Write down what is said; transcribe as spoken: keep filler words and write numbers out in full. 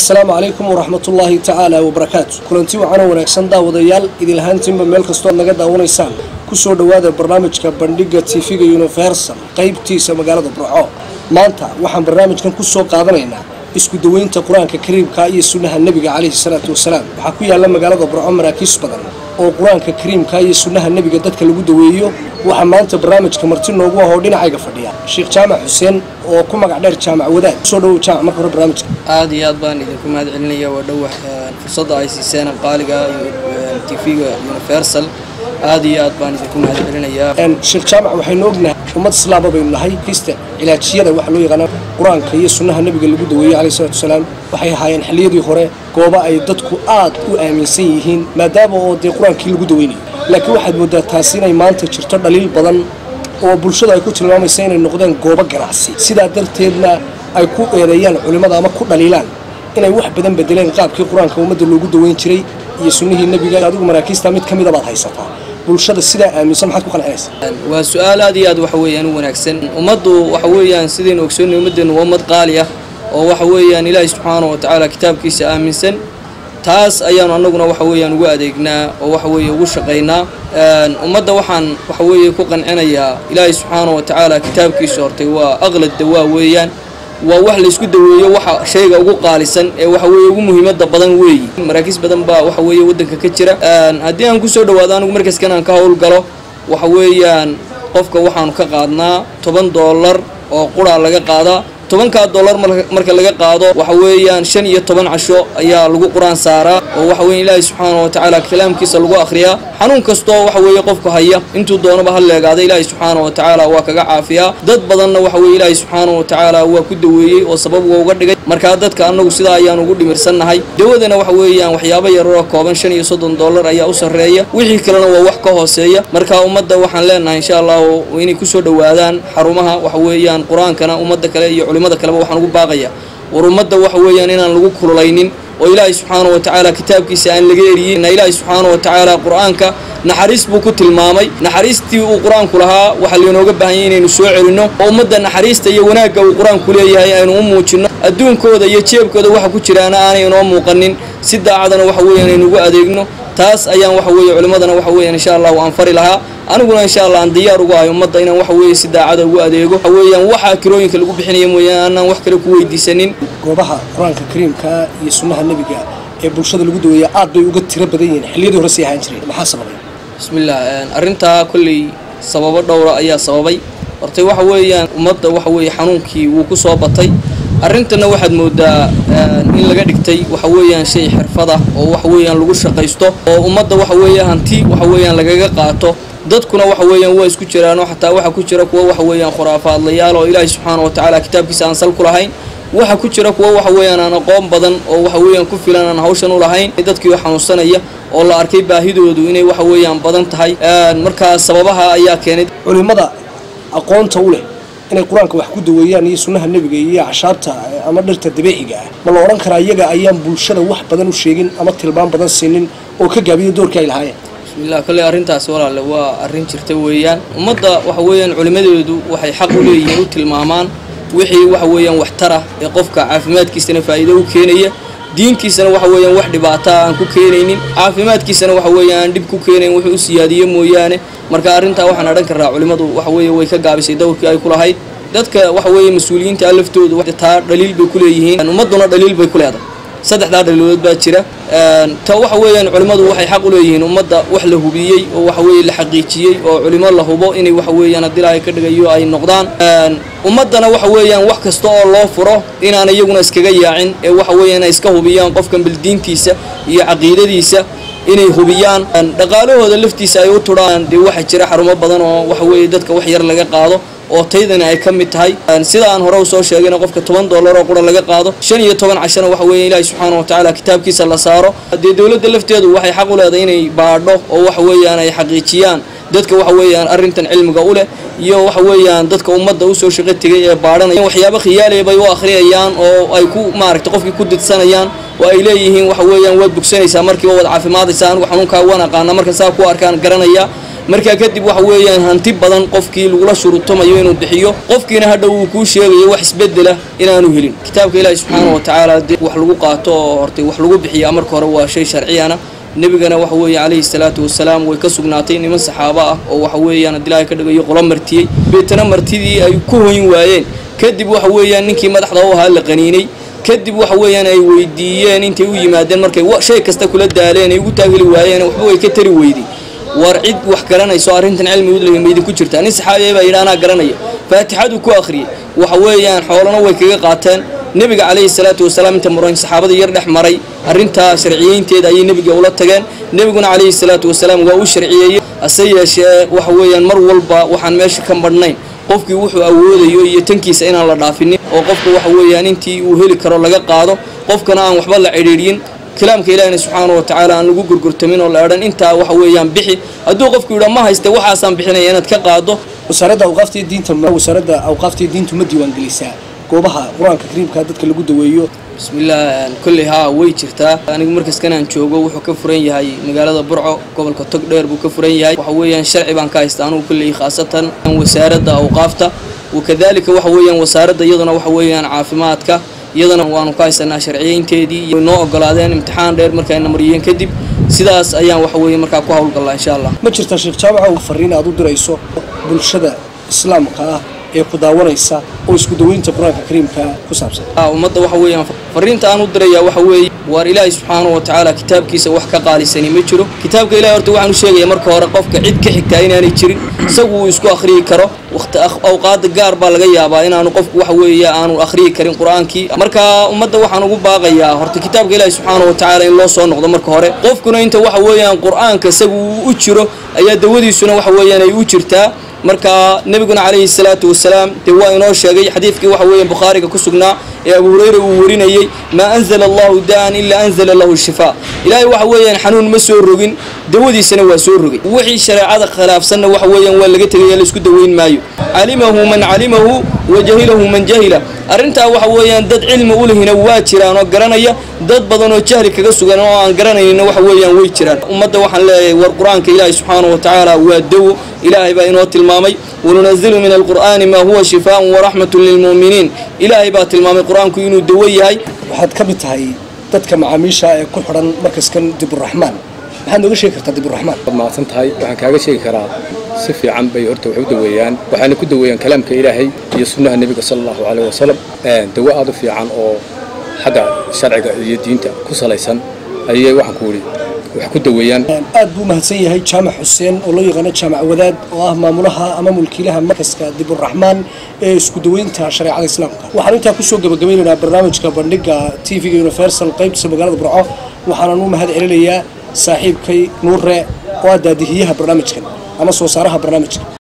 السلام عليكم ورحمة الله تعالى وبركاته. كلنتي وعنا ونكسن دا وديال إذا الهانتين بميل كستون نجد ونيسان كسر دوادة برنامج كبندقة تيفيجا يونيفرسال قيب تيسا مقالة برعو مانتا وحن برنامج كان كسر قادرينا اسكو دوين تقران ككريم كاي سنة النبي عليه الصلاة والسلام وحكويا لما قالوا برعو مراكز بدن وقران ككريم كاي سنة النبي قدتك اللي بدويو وحمانت برنامج كمرتين نوجوه هودين عايق فديا الشيخ جامع حسين وكم قعدر جامع وداد صدوا جامع مقر برنامج عادي يا باني كم هذا علنية ودوح فرصة أي سنة قالقة تيفيجا يونيفرسال عادي يا باني كم هذا علنية أن الشيخ جامع وحنوجنا وما تصلب بين الله كيست إلى شيء ذا وحلو يغنى قرآن كي سنة النبي اللي بدويه عليه الصلاة والسلام وحي هاي حليه دي خره قوبا أي ضدكوا آد وآمن سيهين ما داموا دي قرآن كي اللي بدويني لكن واحد مدة تاسين أي مان تشرت دليل بدن وبالشدة يكون تلمام يسين النقدين قوبا جراسي سيدا درتنا يكون إيريان علماء ما كل دليلان إن واحد بدن بدلين قاب كي قرآن كومد اللي بدوين شري يسنه النبي قال هذا مراكز تامد كم إذا بعض هاي صفا بالشدة السيدا آمن سمحت بقى الناس والسؤال هذا ياد وحويان ونكسن ومضوا وحويان سيدين وكسون ومدن ومد قالية وحويان إلهي سبحانه وتعالى كتاب كيس آمن سن taas ayaan anaguna waxa weeyaan ugu adeegnaa oo waxa weeye ugu shaqeynaa een umada waxaan waxa weeye ku qancinayaa Ilaahay subhanahu wa ta'ala kitaabkiisa hortay waa aqlad dawaa weeyaan waa wax la isku daweeyo waxa shayga ugu qaalisan ee waxa weeye ugu muhiimada badan weey maraakiis badan baa waxa weeye wadanka ka jira een hadii aan ku soo dhawaado anigu markaas kan aan ka hawl galo waxa weeyaan qofka waxaan ka qaadnaa toban dollar oo qura laga qaadaa toban ka dollar marka laga qaado waxa weeyaan shan iyo toban casho ayaa lagu quraan saaraa oo waxa weeyaan Ilaahay subhanahu wa ta'ala kalaamkiisa lagu akhriyaa xanuun kasto waxa weeye qofka haya intuu doonaba hal leegaada Ilaahay subhanahu wa ta'ala waa kaga caafiya dad badanna waxa weeye Ilaahay subhanahu wa ta'ala waa ku daweeyay oo sabab uga dhigay marka dadka anagu sida ayaan ugu dhimirsanahay dawadana waxa weeyaan waxyaabo yar oo kooban shan iyo soddon dollar ayaa u sareeya wixii kalena waa wax ka hooseeya marka umada waxaan leenahay insha Allah inay ku soo dhawaadaan xarumaha waxa weeyaan quraankana umada kale iyo culimada kale waxaan ugu baaqaya war umada waxa weeyaan inaan lagu kululaynin oo Ilaahay subhanahu wa ta'ala kitaabkiisa aan laga eriyay Ilaahay subhanahu wa ta'ala quraanka naxariis buu ku tilmaamay naxariistii uu quraanku lahaa waxa leenooga baahan yahay inaynu soo celino oo umada naxariista iyo wanaagga uu quraanku leeyahay aynu u muujino adduunkooda iyo jeebkooda waxa ku jiraana aanay inoo muuqanin si daacadana waxa weeyaan inuu ugu adeegno taas ayaan waxa weeye culimadana waxa weeyaan insha Allah waan fari lahaa aniguna insha Allah aan diyaar ugu ahay umada inaan waxa weeye si daacad ugu adeego waxa weeyaan waxa kirooyinka lagu bixinayo mooyaan aan wax kale ku weydiisanin goobaha quraanka kariimka iyo sunnaha nabiga ee bulshada lagu daweeyo aad bay uga tiro badan yihiin xilliyada hore si ahaan jiray maxaa sababay bismillaah arinta kulli sababo dhowr ayaa sababay hortay waxa weeyaan umada waxa weeye xanuunkii uu ku soo batay arintana waxaad moodaa in laga dhigtay waxa weeyaan shay xirfad ah oo waxa weeyaan lagu shaqeysto oo umada waxa weeyaan hanti waxa weeyaan lagaga qaato dadkuna waxa weeyaan waa isku jiraan xataa waxa ku jira kuwa waxa weeyaan khuraafaadlayaal oo Ilaahay subhanahu wa ta'ala kitaabkiisa aan sal ku lahayn waxa ku jira kuwa waxa weeyaan aan aqoon badan oo waxa weeyaan ku filan aan hawshan u lahayn dadkii wax xanuunsanaya oo la arkay baahidoodu inay waxa weeyaan badan tahay marka sababaha ayaa keenay culimada aqoonta u leh inay quraanka wax ku daweeyaan iyo sunnaha nabiga iyo cashaabta ama dhirta dabiiciga ah ma la oran karaa iyaga ayaan bulshada wax badan u sheegin ama tilmaam badan siinin oo ka gaabiyo doorka ay lahaayeen bismillaah kale arintaas walaal waa arin jirta weeyaan umada waxa weeyaan culimadeedu waxay xaq u leeyihiin u tilmaamaan wixii waxa weeyaan wax tara ee qofka caafimaadkiisana faa'iido u keenaya diinkiisana waxa weeyaan wax dhibaato aan ku keenaynin caafimaadkiisana waxa weeyaan dib ku keenayn wuxuu u siyaadiyo mooyaane marka arinta waxaan aran karaa culimadu waxa weeye way ka gaabisay dowrkii ay ku lahayd dadka waxa weeye mas'uuliyiinta alaftoodu wax taa dhaliil bay ku leeyihiin umaduna dhaliil bay ku leedahay saddexda dhaliilood baa jira een ta waxa weeyaan culimadu waxay xaq u leeyihiin umada wax la hubiyay oo waxa weeye la xaqiijiyay oo culimo la hubo inay waxa weeyaan hadii Ilaahay ka dhigayo ay noqdaan een umadana waxa weeyaan wax kasta oo loo furo inaan iyaguna iskaga yaacin ee waxa weeyaan ay iska hubiyaan qofkan bildiintiisa iyo aqeedadiisa inay hubiyaan dhaqaalahooda laftiisa ay u turaan dee waxa jira xarumo badan oo waxa weeye dadka wax yar laga qaado oo taydana ay ka mid tahay sida aan hore u soo sheegayna qofka toban dollar oo qura laga qaado shan iyo toban cashana waxa weeye Ilaahay subhanahu wa ta'ala kitaabkiisa la saaro hadii dawladda lafteedu waxay xaq u leedahay inay baadho oo waxa weeyaan ay xaqiijiyaan dadka waxa weeyaan arintan cilmiga u leh iyo waxa weeyaan dadka umada u soo shaqo tagay ee baadhanaya waxyaabo khiyaali bay u akhriyayaan oo ay ku maaragtay qofkii ku didsanayaan oo ay leeyihiin waxa weeyaan way bogsanaysaa markii wada caafimaadaysan xanuunka wana qaana marka saa ku arkaan garanaya markaa kadib waxa weeyaan hanti badan qofkii lagula shuruutamayo inuu bixiyo qofkiina hadhow uu kuu sheegayo wax isbedela inaanu helin kitaabka ilaahay subxaanahu wa tacaala wax lagu qaato oo hortay wax lagu bixiyaa marka hore waa shay sharciyana nebigana waxa weeye calayhi salaatu wasalaam way ka sugnaatay niman saxaaba ah oo waxa weeyaan dilaahay ka dhigayo qolo martiyey beetana martidii ay ku hoyn waayeen kadib waxa weeyaan ninkii madaxda u ahaa la qaniinay kadib waxa weeyaan ay weydiiyeen intay u yimaadeen markay shay kasta kula daaleen ay ugu taageli waayeen waxba way ka tari weyday war cid wax garanayso arrintan cilmi u leeyahay meedin ku jirta nin saxaabi baa yiraahna garanaya faatixadu ku akhriyay waxa weeyaan xoolana way kaga qaateen nabiga calayhi salaatu wasalaam inta muran saxaabada yar dhex maray arrinta sharciyeynteeda ay nabiga ula tageen nabiguna calayhi salaatu wasalaam waa u sharciyeeyay asayeeshee waxa weeyaan mar walba waxaan meesha ka marnayn qofkii wuxuu awoodayo iyo tankiisa inaan la dhaafin oo qofka waxa weeyaan intii uu heli karo laga qaado qofkana aan waxba la xiriirin kalaamka ilaahay subxaanahu wa tacaala aan lagu gurgurtamin oo la odhan intaa waxa weeyaan bixi hadduu qofku yidhaa ma hayste waxaasaan bixinaya inaad ka qaado wasaaradda awqaafta diinta wasaaradda awqaafta diintu ma diiwaan gelisaa goobaha quraanka kariimka dadka lagu daweeyo bismillaah kulli haa way jirtaa anigu markaas kanaan joogo wuxuu ka furan yahay magaalada Burco gobolka Togdheer buu ka furan yahay waxa weeyaan sharci baan ka haystaa anigu kulli khaasatan wasaaradda awqaafta wakadalika waxa weeyaan wasaaradda iyaduna waxa weeyaan caafimaadka iyadana waanu ka haysanaa sharciyeynteedii iyo noo ogolaadeen imtixaan dheer markay namariyeen kadib sidaas ayaan waxa weeyaan markaa ku hawlgalnaa insha Allah ma jirta sheekh jaamaca oo fariin aad u dirayso bulshada islaamka ah ee ku daawanaysa oo isku daweynta quraanka kariimka ku saabsan ummadda waxa weeyaan fariinta aan u dirayaa waxa weeye war ilaahay subxaanahu wa tacaala kitaabkiisa wax ka qaalisani ma jiro kitaabka ilaahay horta waxaan u sheegayaa marka hore qofka cid ka xigtaa inaanay jirin isagu uu isku akhriyi karo waqti awqaad gaar baa laga yaabaa inaanu qofku waxa weeye aanu akhriyi karin quraankii marka ummadda waxaan ugu baaqayaa horta kitaabka ilaahay subxaanahu wa tacaala in loo soo noqdo marka hore qofkuna inta waxa weeyaan quraanka isagu u jiro ayaa dawadiisuna waxa weeyaan ay u jirtaa marka nabiguna calayhi salaatu wasalaam de waa inoo sheegay xadiidkii waxa weeyaan bukhaariga ku sugnaa ee abu hurayra uu warinayay ma anzala allahu daan illa anzala lahu shifaa ilaahay waxa weeyaan xanuun ma soo rogin dawadiisana waa soo rogay wixii shariicada khilaafsanna waxa weeyaan waa laga tagay la isku daweyn maayo alimahu man alimahu wa jahilahu man jahila arrinta waxa weeyaan dad cilmi u lehina waa jiraan oo garanaya dad badan oo jahli kaga sugan oo aan garanaynin waxa weeyaan way jiraan ummadda waxaan leeyahay war quraanka ilaahay subxaanahu wa tacaala waa dawo ilaahay baa inoo tilmaamay وننزل من القرآن ما هو شفاء ورحمة للمؤمنين إلهي بات المامي القرآن كينو دويهاي waxaad ka mid tahay dadka macaamiisha ee ku xiran markaskan Dibur Rahmaan waxaan uga sheegi kartaa Dibur Rahmaan ma san tahay waxaan kaaga sheegi karaa si fiican bay horta wax u daweeyaan waxaana ku daweeyaan kalaamka Ilaahay iyo sunnaha nabiga sallallahu alayhi wasallam ee dawo aad u fiican oo xagga sharciga iyo diinta ku salaysan ayay waxaan ku wari wax ku daweeyaan aad buu mahadsan yahay Jaamac Xuseen oo loo yaqaan Jaamac Wadaad oo ah maamulaha ama mulkiilaha markaska Dibur Rahmaan ee isku daweynta shariicada islaamka waxaan inta ku soo gabagabeynaa barnaamijka bandhiga T V-ga Universal qaybta magaalada Burco waxaan u mahad celinayaa saaxiibkay Nuure oo daadihiyaha barnaamijkan ama soo saaraha barnaamijka